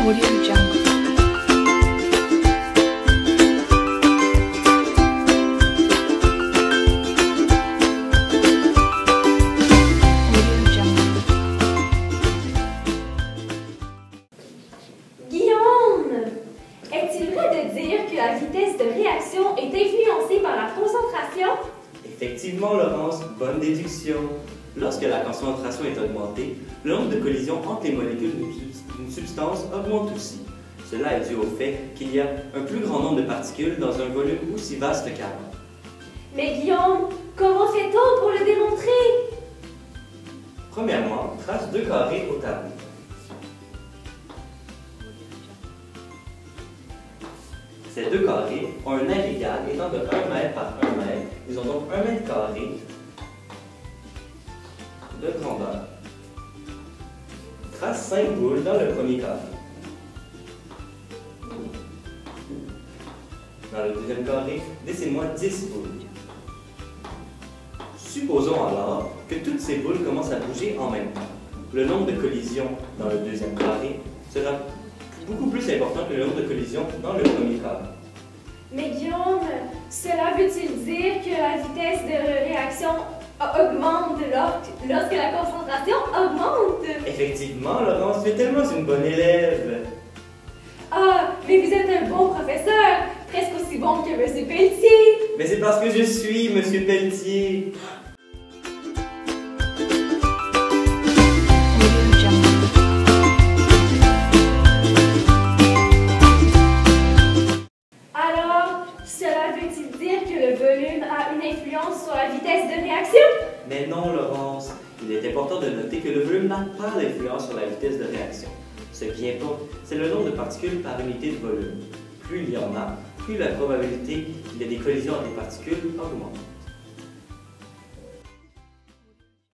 Audio Jungle. Audio Jungle. Guillaume, est-il vrai de dire que la vitesse de réaction est influencée par la concentration? Effectivement, Laurence, bonne déduction. Lorsque la concentration est augmentée, le nombre de collisions entre les molécules d'une substance augmente aussi. Cela est dû au fait qu'il y a un plus grand nombre de particules dans un volume aussi vaste qu'avant. Mais Guillaume, comment fait-on pour le démontrer? Premièrement, trace deux carrés au tableau. Ces deux carrés ont un aire égal étant de 1 mètre par 1 mètre. Ils ont donc 1 mètre carré de grandeur. Trace 5 boules dans le premier carré. Dans le deuxième carré, dessine-moi 10 boules. Supposons alors que toutes ces boules commencent à bouger en même temps. Le nombre de collisions dans le deuxième carré sera beaucoup plus important que le nombre de collisions dans le premier carré. Mais Guillaume, cela veut-il dire que la vitesse de réaction augmente lorsque la concentration augmente? Effectivement, Laurence, tu es tellement une bonne élève. Ah, mais vous êtes un bon professeur, presque aussi bon que M. Pelletier. Mais c'est parce que je suis Monsieur Pelletier. Audio Jungle. Alors, cela veut-il dire que le volume a une influence sur la vitesse de réaction? Mais non, Laurence. Il est important de noter que le volume n'a pas d'influence sur la vitesse de réaction. Ce qui importe, c'est le nombre de particules par unité de volume. Plus il y en a, plus la probabilité qu'il y ait des collisions entre des particules augmente.